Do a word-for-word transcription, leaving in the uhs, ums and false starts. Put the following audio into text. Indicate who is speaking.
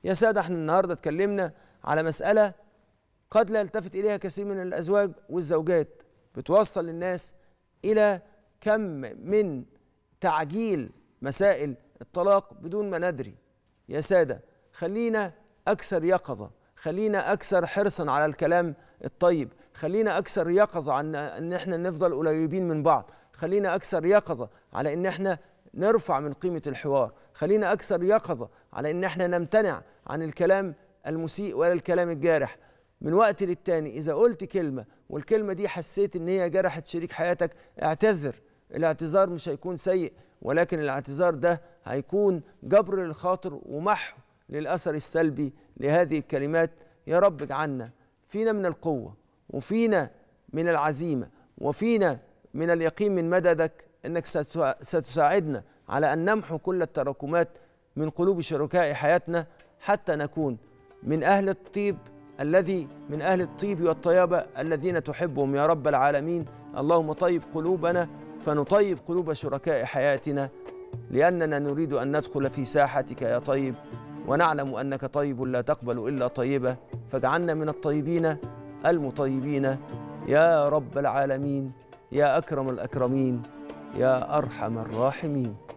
Speaker 1: يا سادة، احنا النهاردة اتكلمنا على مسألة قد لا يلتفت إليها كثير من الأزواج والزوجات، بتوصل للناس إلى كم من تعجيل مسائل الطلاق بدون ما ندري. يا سادة، خلينا أكثر يقظة، خلينا أكثر حرصا على الكلام الطيب، خلينا أكثر يقظة عن أن احنا نفضل قريبين من بعض، خلينا أكثر يقظة على أن احنا نرفع من قيمة الحوار، خلينا أكثر يقظة على أن احنا نمتنع عن الكلام المسيء ولا الكلام الجارح. من وقت للتاني إذا قلت كلمة والكلمة دي حسيت أن هي جرحت شريك حياتك، اعتذر. الاعتذار مش هيكون سيء، ولكن الاعتذار ده هيكون جبر للخاطر ومحو للأثر السلبي لهذه الكلمات. يا رب اجعلنا فينا من القوة وفينا من العزيمة وفينا من اليقين من مددك أنك ستساعدنا على أن نمحو كل التراكمات من قلوب شركاء حياتنا، حتى نكون من أهل الطيب الذي من أهل الطيب والطيابة الذين تحبهم يا رب العالمين. اللهم طيب قلوبنا فنطيب قلوب شركاء حياتنا، لأننا نريد أن ندخل في ساحتك يا طيب، ونعلم أنك طيب لا تقبل إلا طيبة، فاجعلنا من الطيبين المطيبين يا رب العالمين، يا أكرم الأكرمين، يا أرحم الراحمين.